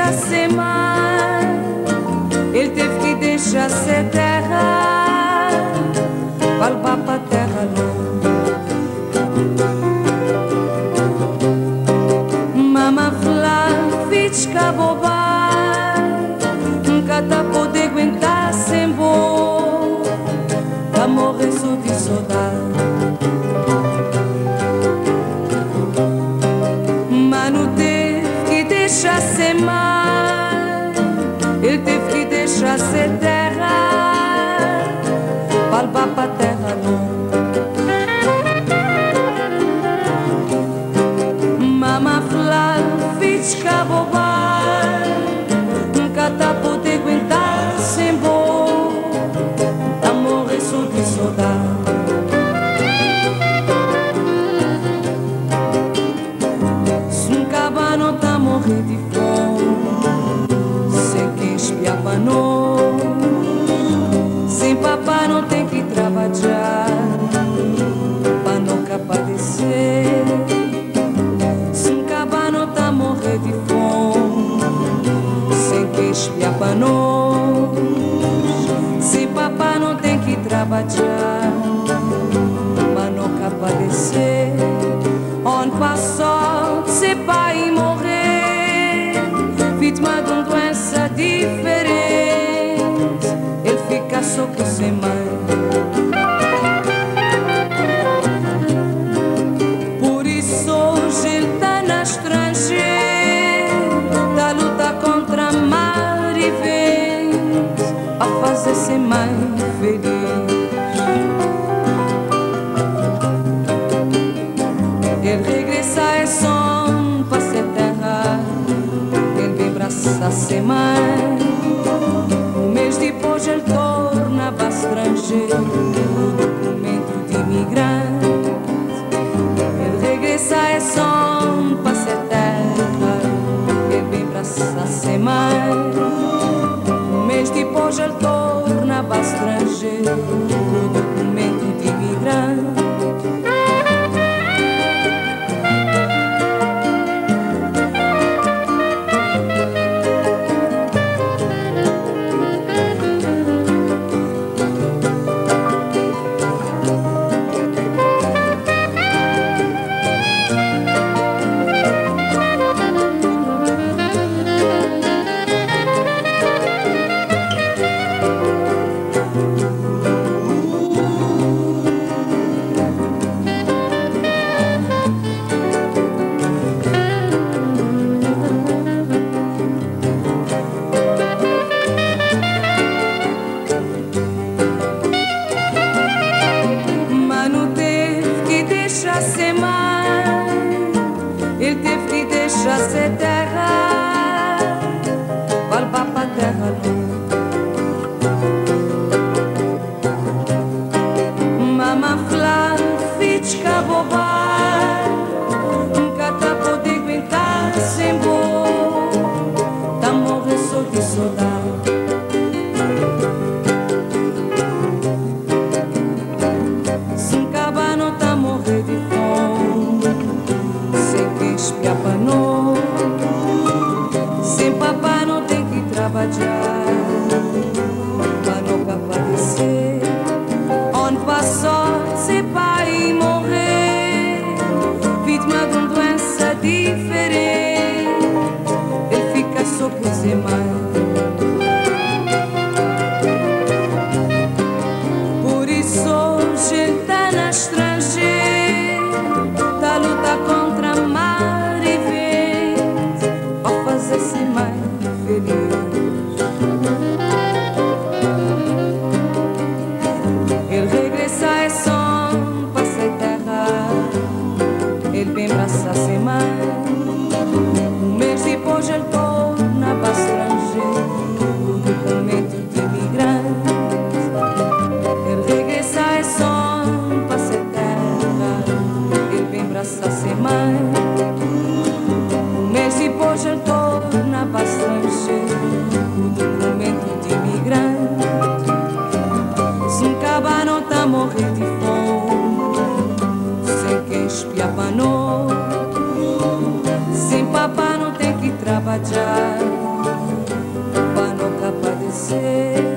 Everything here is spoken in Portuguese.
deixar ser mar, ele teve que deixar ser terra, pra levar pra terra não. Mama fala, fica boba, nunca tá poder aguentar sem bom, tá morrer só de saudade. Mano teve que deixar ser mar, ele teve que deixar ser terra, pra levar pra terra não. Mama fala, fica boba, nunca tá poder aguentar sem bom, tá morrer só de saudade. Se um cabano tá morrer de fome, sem quem espiar pra nós, sem papá não tem que trabalhar, pra nunca padecer. Se um cabano tá morrer de fome, sem quem espiar pra nós, sem papá não tem que trabalhar, pra nunca padecer. Onde passou, se pai morrer, vítima de uma doença diferente, ele fica só com sem mãe. Por isso hoje ele tá na estrangeira, tá a lutar contra a mar e vento, a fazer sem mãe feliz. Ele regressa é som pra ser terra, ele vem braçar ser mãe. Um mês depois ele torna-se estrangeiro, documento de imigrante. Ele regressa é som pra ser terra, ele vem braçar ser mãe. Um mês depois ele torna-se estrangeiro, documento de imigrante. Ser mar, ele teve que deixar ser terra, pra levar pra terra não. Mama fala, fica boba, nunca tá poder aguentar sem bom, tá morrer só de saudade. Se um cabano tá morrer de espiar pra nós, sem papá não tem que trabalhar, pra nunca padecer. Onde passou, se pai morrer, vítima de uma doença diferente, ele fica só por ser mãe. Por isso hoje ele tá na estrangeira, tá a lutar contra a mar e vento, pra fazer-se mãe feliz. Ele regressa é som pra ser terra, ele vem braçar ser mãe. Um mês depois ele torna-se estrangeiro, documento de imigrante. Ele regressa é som pra ser terra, ele vem braçar ser mãe. Um mês depois ele torna-se estrangeiro, documento de imigrante. Se um cabano tá morrer de fome, sem quem espiar pra nós, sem papá não tem que trabalhar, para nunca padecer.